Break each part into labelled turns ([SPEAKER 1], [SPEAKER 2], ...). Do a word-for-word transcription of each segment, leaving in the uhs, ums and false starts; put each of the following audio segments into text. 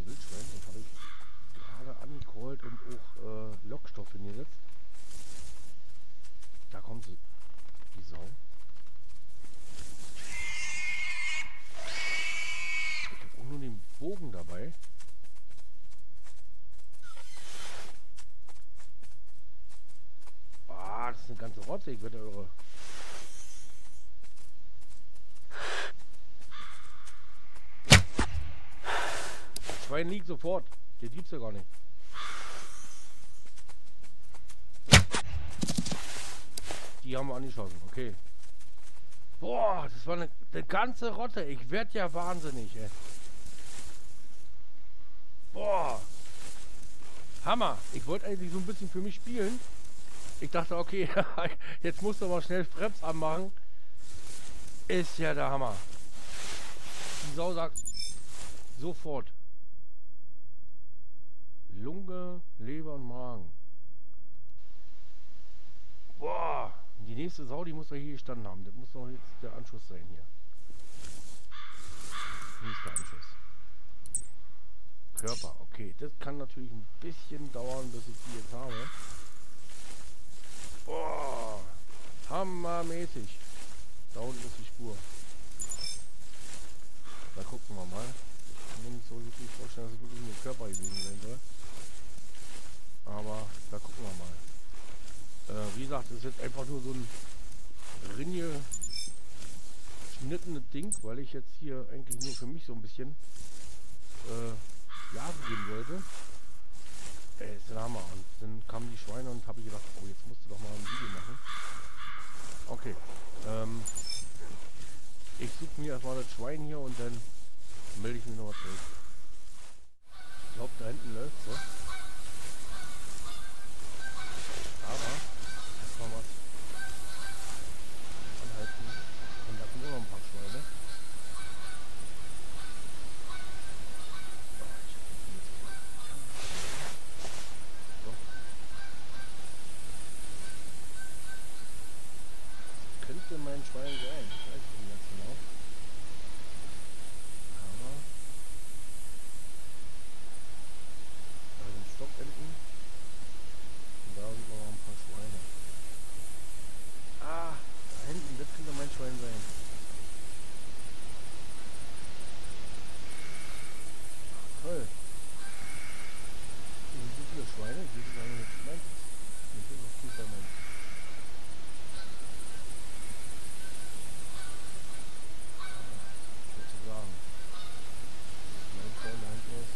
[SPEAKER 1] ein Wildschwein. Das habe ich gerade angecallt und auch äh, Lockstoff hingesetzt. Da kommt sie, die Sau. Ich habe auch nur den Bogen dabei. Ah, das ist eine ganze Rotze, ich werde irre. Das Schwein liegt sofort. Der gibt's ja gar nicht. Die haben wir angeschossen, okay. Boah, das war eine, eine ganze Rotte. Ich werde ja wahnsinnig, ey. Boah. Hammer. Ich wollte eigentlich so ein bisschen für mich spielen. Ich dachte, okay, jetzt musst du mal schnell Freps anmachen. Ist ja der Hammer. Die Sau sagt sofort. Lunge, Leber und Magen. Boah. Die nächste Sau, die muss doch hier gestanden haben. Das muss doch jetzt der Anschluss sein hier. Nächster Anschluss. Körper, okay. Das kann natürlich ein bisschen dauern, bis ich die jetzt habe. Boah. Hammermäßig. Da unten ist die Spur. Da gucken wir mal. Ich kann mir nicht so wirklich vorstellen, dass es wirklich ein Körper gewesen sein soll. Aber da gucken wir mal. Äh, wie gesagt, das ist jetzt einfach nur so ein Ringe geschnittenes Ding, weil ich jetzt hier eigentlich nur für mich so ein bisschen äh, Jahre geben wollte. Ey, ist der Hammer. Und dann kamen die Schweine und habe ich gedacht, oh, jetzt musst du doch mal ein Video machen. Okay. Ähm, ich suche mir erstmal das Schwein hier und dann melde ich mich nochmal zurück. Ich glaube, da hinten läuft es. Aber erstmal was anhalten. Und da kommen auch noch ein paar Schweine. So. Das könnte mein Schwein sein. Ich weiß nicht ganz genau. Aber da sind Stockenten. Und da sind noch ein paar Schweine. Ah, da hinten, das könnte mein Schwein sein. Toll. Hier sind so viele Schweine, die sind eigentlich nicht meins. Hier sind noch viel meins. Sozusagen. Mein Schwein da hinten ist.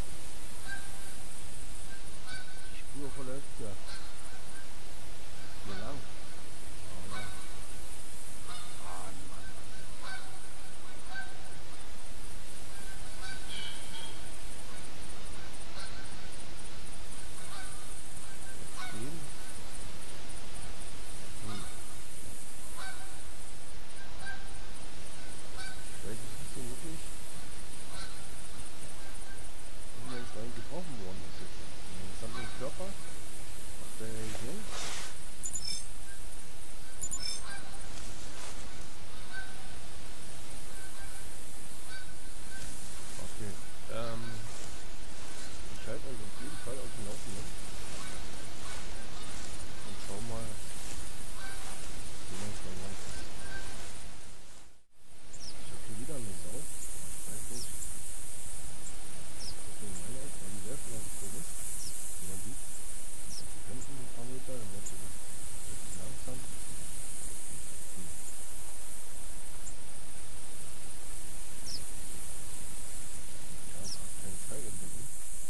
[SPEAKER 1] Die Spur verläuft ja. Hier lang. Aber. Ah, Mann. Stehen. Hm. Ich weiß nicht so wirklich, wie mein Schwein getroffen worden ist jetzt. Das hat den Körper. Macht der Region. Okay. Ähm. Ich halte euch auf jeden Fall auf dem Laufenden. Und schau mal, wie mein Schwein lang ist. Ich habe hier wieder eine Sau. Ich weiß nicht, ob das meine ist, weil die läuft immer so komisch. Wie man sieht. Die kämpfen ein paar Meter, dann wird sie richtig langsam. Hm. Ja, es hat keinen Pfeil im Rücken.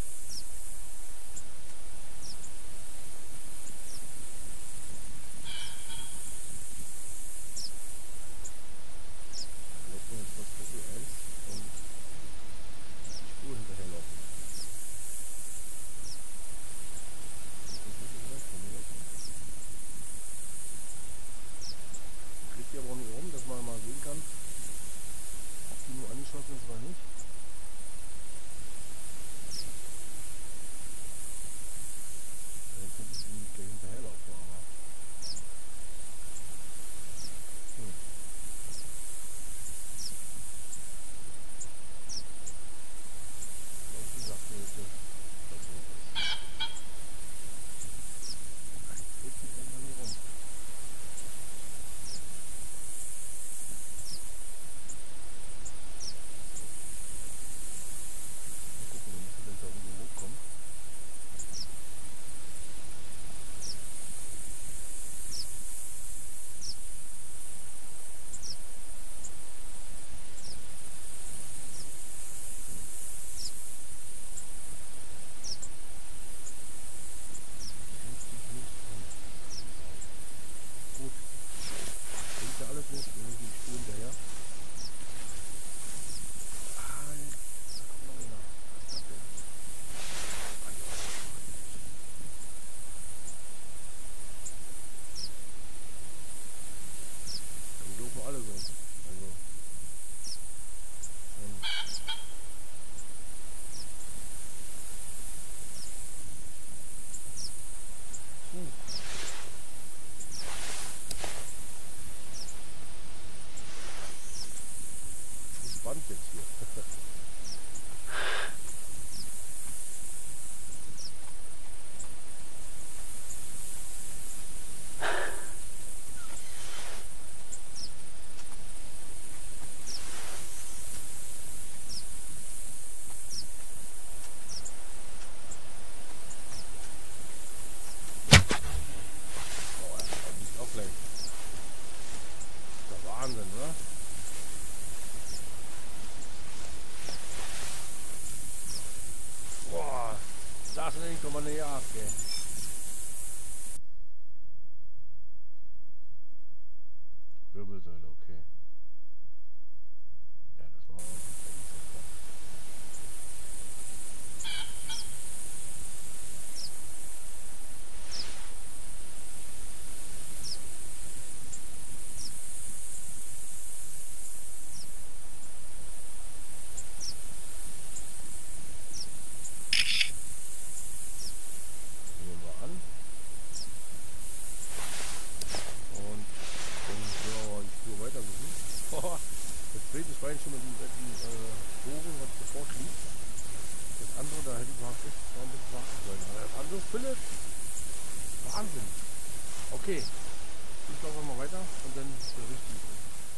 [SPEAKER 1] Vielleicht nur jetzt das Viertel eins und die Spur hinterherlaufen. Kriegt ihr aber auch nicht rum, dass man mal sehen kann, ob die nur angeschossen ist oder nicht. Dann könnten sie nicht gleich hinterherlaufen, aber. Hm. Laufen spannend jetzt hier. Da ist nämlich nochmal eine Jagd, ey. Wirbelsäule, okay. Ja, das machen wir uns jetzt nicht so. Das Schwein schon mit dem äh, Bogen, was sofort liegt. Das andere, da hätte ich mal echt noch ein bisschen warten sollen. Aber das andere, Philipp! Wahnsinn! Okay, ich laufe mal weiter und dann berichte ich.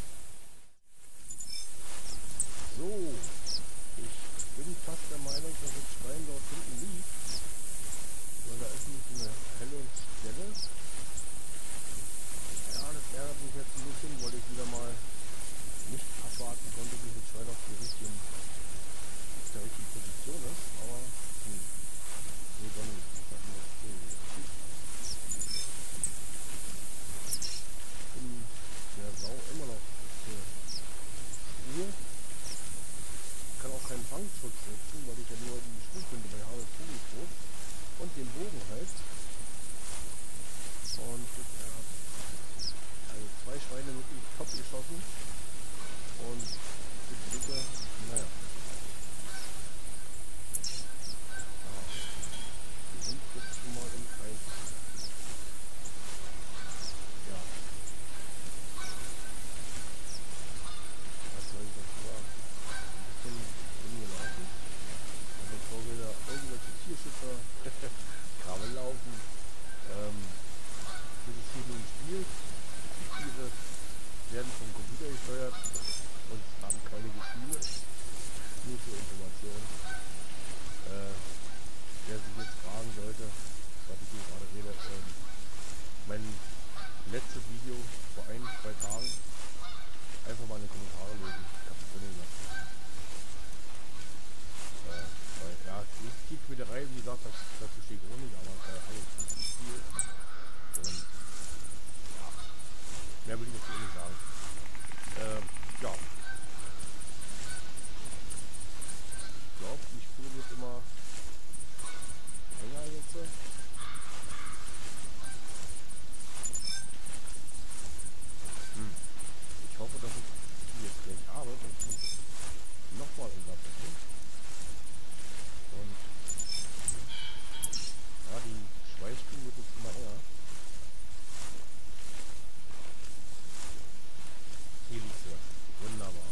[SPEAKER 1] So, ich bin fast der Meinung, dass das Schwein dort hinten liegt. Weil da ist nicht so eine helle Stelle. Ja, das ärgert mich jetzt ein bisschen, weil ich wieder mal nicht abwarten konnte, bis das Schwein auf, die richtigen, auf der richtigen Position ist, aber hm, nee, doch nicht. Das ist ich bin der Sau immer noch zur Ruhe. Ich kann auch keinen Fangschutz setzen, weil ich ja nur die Schwungpinte bei habe, das Vogelbrot und den Bogen halt. Und ja, also zwei Schweine wirklich top geschossen. Und die dritte, naja. Ah, die sind jetzt schon mal im Kreis. Ja. Was soll ich dazu sagen? Ein bisschen rumgelaufen. Und bevor wieder irgendwelche Tierschützer Kabel laufen, ähm, das ist hier nur ein Spiel. Die Tiere werden vom Computer gesteuert. Und haben keine Gefühle, nur zur Information. Äh, wer sich jetzt fragen sollte, was ich hier gerade rede, ähm, mein letztes Video vor ein, zwei Tagen, einfach mal in die Kommentare lesen, ich habe es drinnen gelassen. Äh, weil, ja, die Quälerei, wie gesagt, das, dazu stehe ich auch nicht, aber äh, alles ist ein Spiel. Und ja, mehr will ich jetzt nicht sagen. Äh, ja. Ich glaube, die Spur wird immer länger jetzt. Hm. Ich hoffe, dass ich die jetzt gleich habe, sonst muss ich nochmal unterbrechen. Und ja, die Schweißspur wird jetzt immer enger. Hier liegt sie. Wunderbar.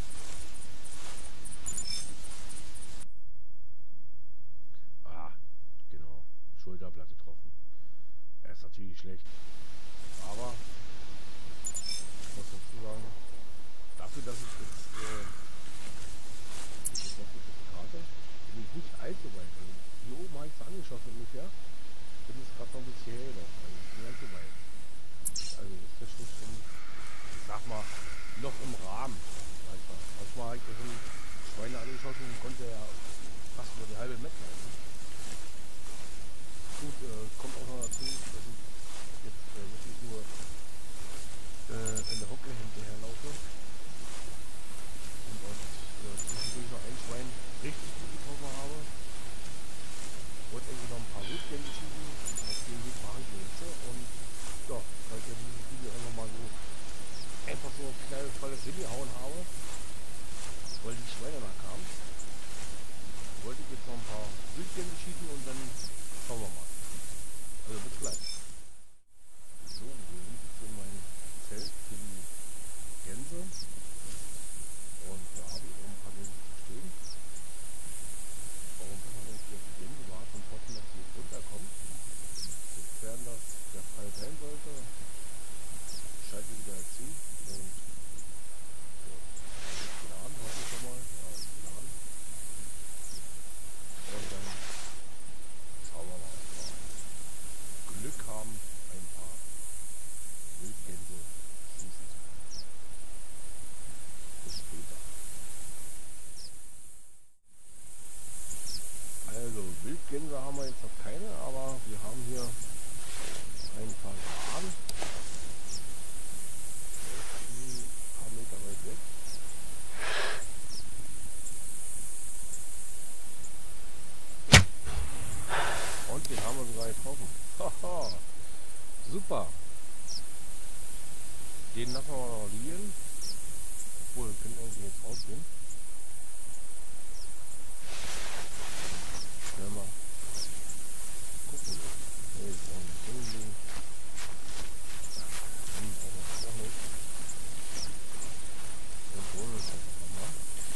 [SPEAKER 1] Schulterblatt getroffen. Er ist natürlich schlecht. Aber ich muss dazu sagen, dafür, dass ich jetzt äh, ich jetzt noch die Karte bin ich nicht allzu weit. Also hier oben habe ich es angeschossen ungefähr. Bin jetzt gerade noch ein bisschen her noch. Also nicht ganz so weit. Also ist der Schuss schon, ich sag mal, noch im Rahmen. Manchmal habe ich da schon Schweine angeschossen und konnte ja fast nur die halbe Mette laufen. Gut, äh, kommt auch noch dazu, dass ich jetzt äh, wirklich nur äh, in der Hocke hinterher laufe. Und dort äh, zwischendurch noch ein Schwein richtig gut getroffen habe. Wollte irgendwie noch ein paar Rotgänge schießen, auf den Weg machen wir jetzt. Und ja, weil ich ja dieses Video einfach mal so einfach so knallvolles hingehauen habe, weil die Schweine da kamen, wollte ich jetzt noch ein paar Rotgänge schießen und dann schauen wir mal. Also bis gleich. So, wir sind jetzt in meinem Zelt für die Gänse und da habe ich auch ein paar Wildgänse haben wir jetzt noch keine, aber wir haben hier ein paar Fasan. Ein paar Meter weit weg. Und den haben wir sogar getroffen. Haha, super. Den lassen wir mal noch liegen. Obwohl, wir können irgendwie jetzt rausgehen. Schnell mal gucken. Ne, jetzt auch nicht hinlegen. Dann brauchen wir das auch nicht. Dann holen wir es einfach nochmal.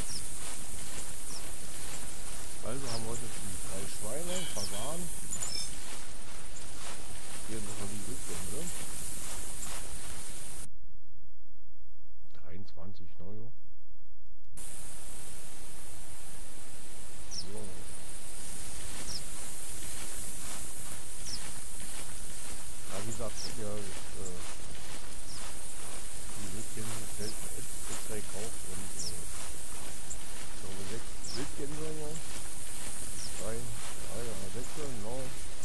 [SPEAKER 1] Also haben wir heute die drei Schweine, Fasan. Hier noch die Wildgänse. dreiundzwanzig Neue. So. Ja, wie gesagt, ja, äh, die Wildgänse selten extra gekauft und äh, ich glaube sechs Wildgänse, ja. Drei, drei oder sechs, genau.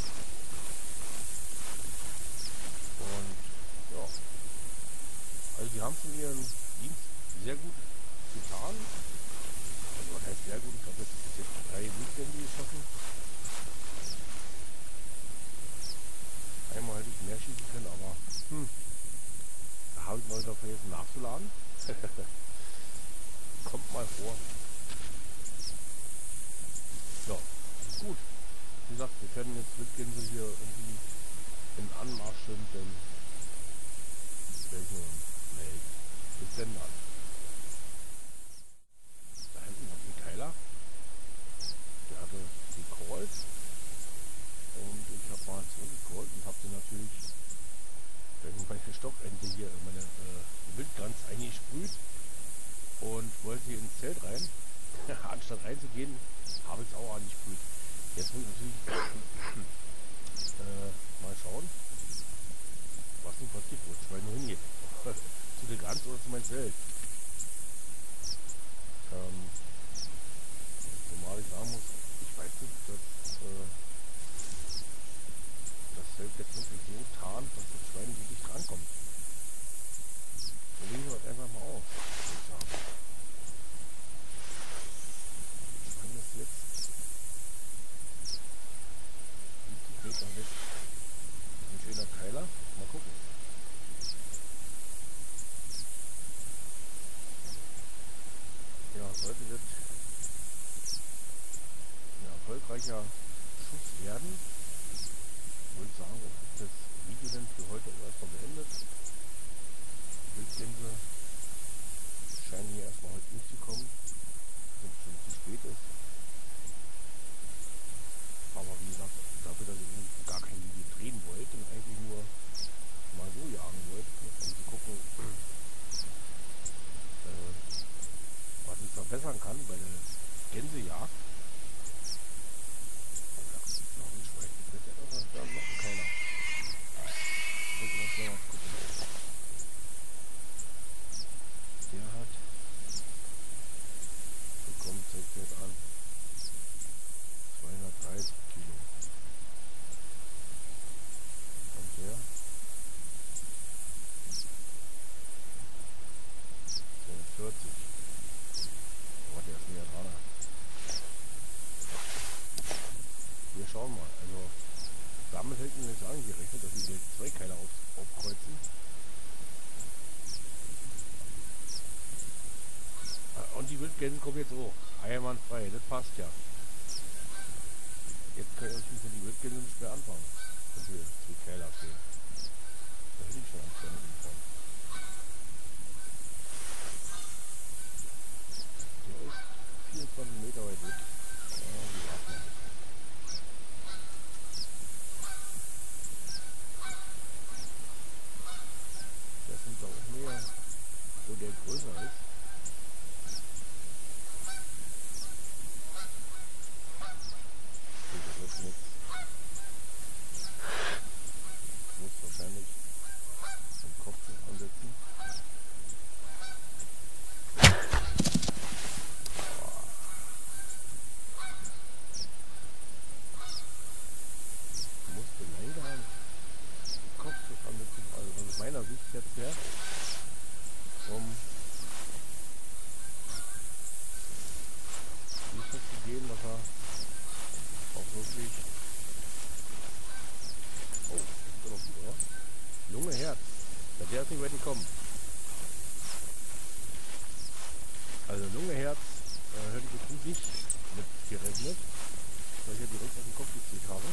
[SPEAKER 1] Und ja. Also die haben schon ihren Dienst sehr gut getan. Also was heißt sehr gut? Ich habe jetzt bis jetzt drei Wildgänse geschossen. Einmal hätte ich mehr schießen können, aber hm, da habe ich mal wieder vergessen nachzuladen. Kommt mal vor. Ja, gut. Wie gesagt, wir können jetzt Wildgänse hier irgendwie in Anmarsch sind, denn welche nee, bis denn dann. Da hinten hat ein Keiler. Der hatte gecallt. Und ich habe mal zurückgecallt und habe den natürlich meine Stockente hier, meine äh, Wildgans eingesprüht und wollte hier ins Zelt rein. Anstatt reinzugehen, habe ich es auch angesprüht. Jetzt muss ich natürlich äh, mal schauen, was denn passiert, wo das Schwein nur hingeht. Zu der Gans oder zu meinem Zelt. Ähm, zumal ich sagen muss, ich weiß nicht, dass äh, das Zelt jetzt wirklich so tarnt, dass das Schwein so dicht rankommt. Probieren wir das einfach mal aus, würde ich sagen. Ich kann das jetzt siebzig Meter weg. Ein schöner Keiler. Mal gucken. Ja, sollte das ein erfolgreicher Schuss werden, würde ich sagen, ist das Video dann für heute erstmal beendet. Die Wildgänse scheinen hier erstmal heute nicht zu kommen, wenn es schon zu spät ist. Aber wie gesagt, dafür, dass ich gar kein Video drehen wollte und eigentlich nur mal so jagen wollte, um zu gucken, äh, was ich verbessern kann bei der Gänsejagd. Oh, da ist noch ein Schwein. Da noch ein keiner. Muss man schnell mal gucken. Der hat bekommen, zeigt mir jetzt an, zweihundertdreißig Kilo. Und der zweihundertvierzig. Aber der ist näher dran. Wir schauen mal. Also damit hätten wir jetzt angerechnet, dass wir zwei Keiler auf, aufkreuzen. Und die Wildgänse kommen jetzt hoch. Einwandfrei, das passt ja. Jetzt können wir uns mit den Wildgänsen nicht mehr anfangen. Dass wir zwei Keiler fehlen. Da hätte ich schon Angst davon. Der ist vierundzwanzig Meter weit weg. Ja, die warten noch. Das sind da auch mehr, wo der größer ist. Das wird nichts. Ich muss wahrscheinlich den Kopf ansetzen. dass er auch wirklich... Oh, das ist aber gut, oder? Junge Herz. Ja, der ist nicht weit gekommen. Also Lunge Herz äh, hätte ich jetzt nicht mit gerechnet, weil ich ja direkt auf den Kopf gezählt habe.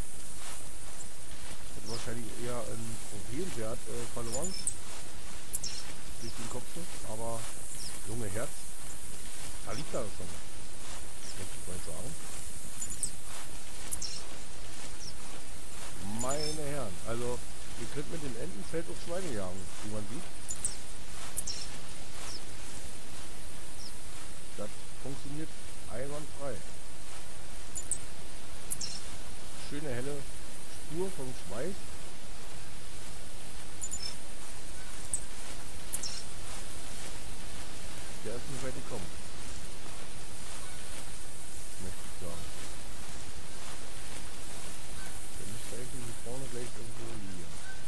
[SPEAKER 1] Hätte wahrscheinlich eher einen Trophäenwert äh, verloren. Durch den Kopf, aber Lunge Herz, da liegt er schon. Möchte ich mal sagen. Meine Herren, also ihr könnt mit dem Entenfeld auf Schweine jagen, wie man sieht. Das funktioniert einwandfrei. Schöne helle Spur vom Schweiß. Der ist nicht weit gekommen. Möchte ich sagen. Der müsste eigentlich hier vorne gleich irgendwo liegen.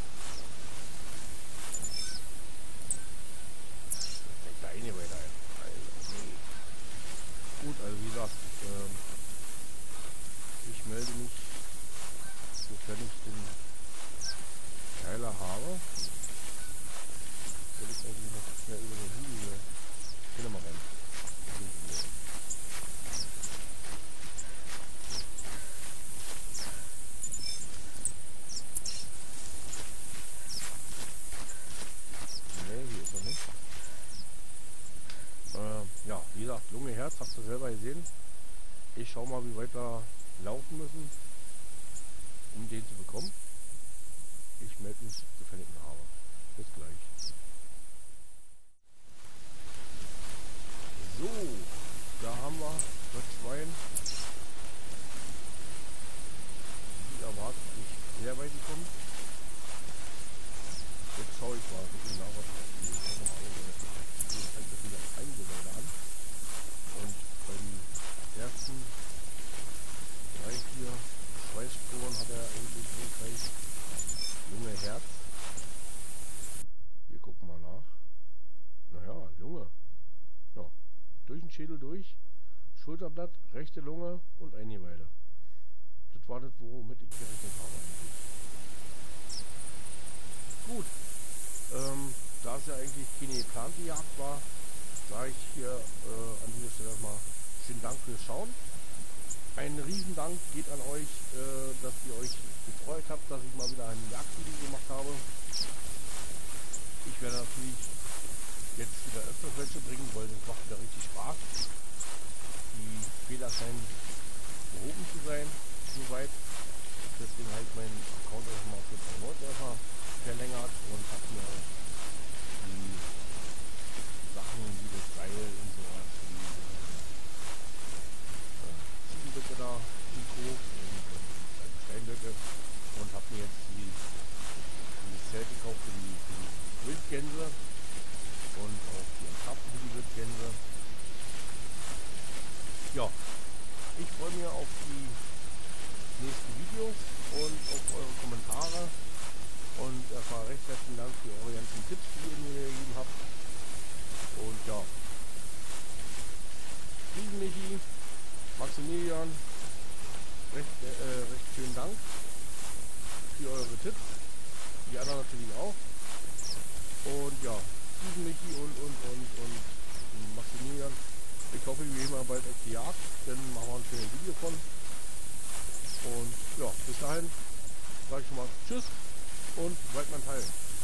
[SPEAKER 1] Der kleine weiter. Also, nee. Gut, also wie gesagt, ähm, ich melde mich, sofern ich den Keiler habe. Will ich eigentlich noch schnell über den Hügel hier. Geh mal rein. Nee, hier ist er nicht. Äh, ja, wie gesagt, Lunge Herz, habt ihr selber gesehen. Ich schau mal, wie weit wir laufen müssen, um den zu bekommen. Ich melde mich, sofern ich ihn habe. Bis gleich. So, da haben wir das Schwein. Die erwartet nicht sehr weit gekommen. Jetzt schaue ich mal, wie genau was die fängt das wieder Eingewälde an. Und bei den ersten drei, vier Schweißspuren hat er eigentlich wirklich Lunge Herz. Wir gucken mal nach. Naja, Lunge. Ja. Durch den Schädel durch, Schulterblatt, rechte Lunge und Eingeweide. Das war das, womit ich gerechnet habe. Gut, ähm, da es ja eigentlich keine geplante Jagd war, sage ich hier äh, an dieser Stelle mal schönen Dank fürs Schauen. Ein Riesendank geht an euch, äh, dass ihr euch gefreut habt, dass ich mal wieder ein Jagdvideo gemacht habe. Ich werde natürlich jetzt wieder öfters welche bringen, weil das macht wieder richtig Spaß. Die Fehler scheinen behoben zu sein, soweit. Deswegen habe ich meinen Account auch mal für drei Monate erstmal verlängert und habe mir die Sachen wie das Seil und sowas, die äh, Ziegenböcke da gekauft und, und Steinböcke und habe mir jetzt die, dieses Zelt gekauft für die, für die Wildgänse. Und auch die Entrappen für die Wildgänse. Ja, ich freue mich auf die nächsten Videos und auf eure Kommentare. Und erstmal recht herzlichen Dank für eure ganzen Tipps, die ihr mir gegeben habt. Und ja, Steven, Michi, Maximilian, recht, äh, recht schönen Dank für eure Tipps. Die anderen natürlich auch. Und ja, Michi und, und, und, und Maximilian. Ich hoffe, wir gehen mal bald auf die Jagd, dann machen wir ein schönes Video von. Und ja, bis dahin sage ich schon mal Tschüss und bleibt mein Teil.